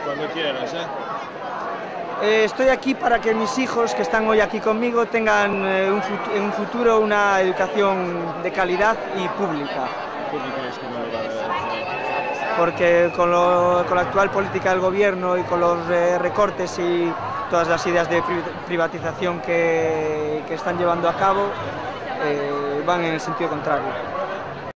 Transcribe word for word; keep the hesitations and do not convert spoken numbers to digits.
Cuando quieras, ¿eh? Eh, estoy aquí para que mis hijos, que están hoy aquí conmigo, tengan eh, un fut en un futuro una educación de calidad y pública. ¿Tú qué crees que me lo va a dar? Porque con, lo, con la actual política del gobierno y con los eh, recortes y todas las ideas de pri privatización que, que están llevando a cabo, eh, van en el sentido contrario.